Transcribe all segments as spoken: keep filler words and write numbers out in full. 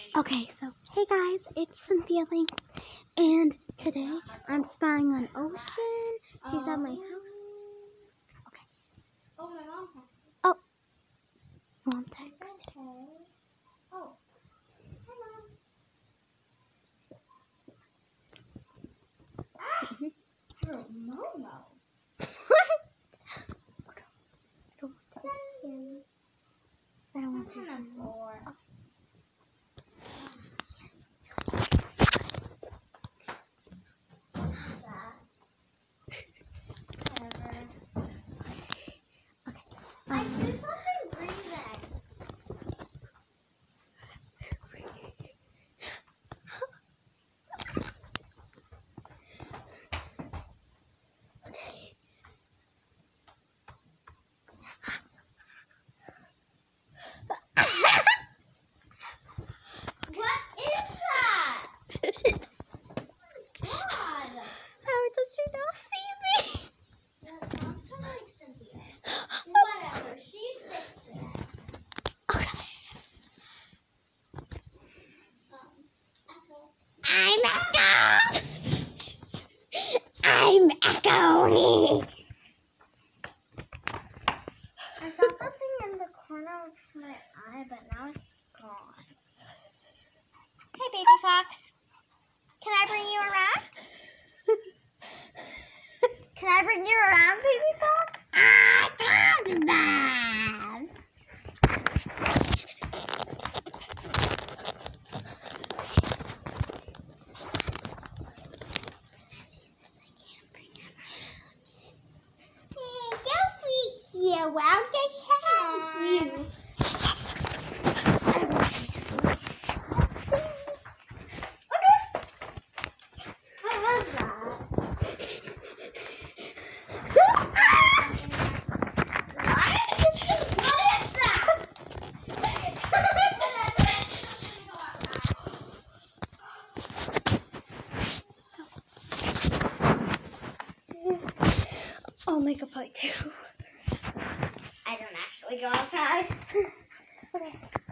Okay, so hey guys, it's Cynthia.lynx, and today I'm spying on Ocean. She's at my house. Okay. Oh, my mom texted. Oh, mom texted. Okay. Oh, hi mom. Ah, her Momo. What? I don't want to. I don't want to. I'm on the floor. Oh. I do something breathing. What is that? God. How did you not see me? That sounds kind of like Cynthia. Whatever. She's sick today. Okay. Um, Echo. I'm Echo. I'm Echo. I saw something in the corner of my eye, but now it's gone. Hey, baby fox. Can I bring you around? Can I bring you around, baby fox? I found them. Yeah, well, just have you. What was that? What is that? I'll make a part two. I don't actually go outside. Okay.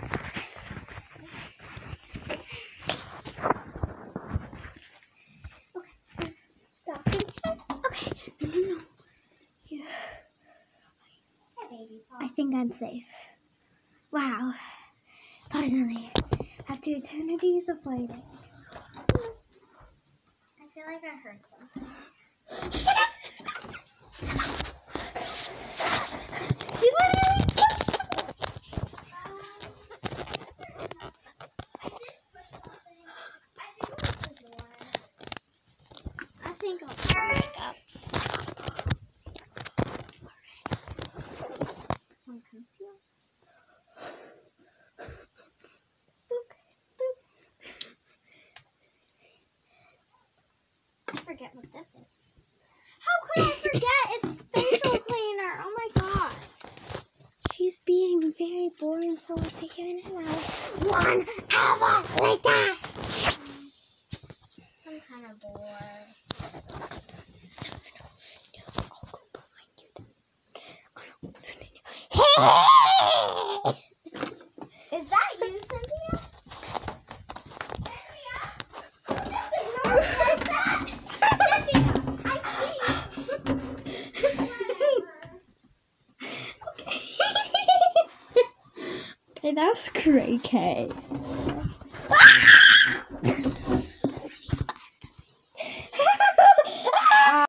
Okay. Stop. Okay. No, no, no. Yeah. Hey, baby I fox. think I'm safe. Wow. Finally. After eternities of waiting. I feel like I heard something. She literally pushed me. I did push something. I think it was the door. I think I'll put makeup. Some conceal. Boop, boop. I forget what this is. How could I forget? It's facial cleaner. Oh my god. She's being very boring, so we're figuring it out. One hour later. I'm kind of bored. I'll go behind you then. Oh, no. Is that you, Cynthia? Cynthia? Just ignore me like that. Cynthia, I see you. Okay, that was cray-K.